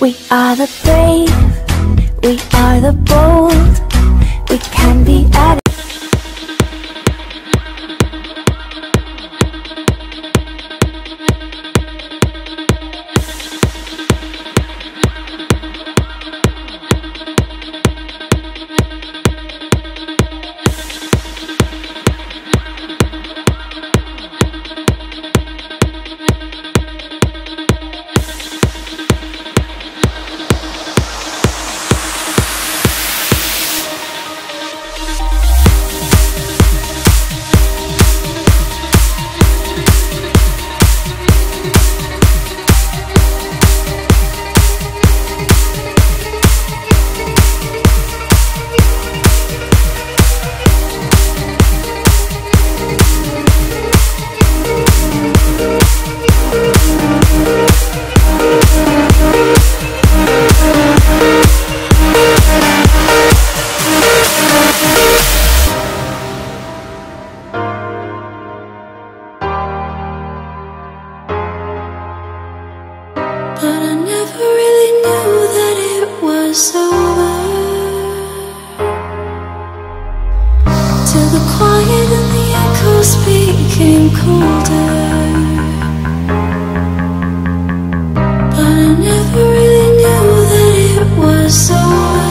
We are the brave, we are the bold, we can be added. But I never really knew that it was over, till the quiet and the echoes became colder. But I never really knew that it was over.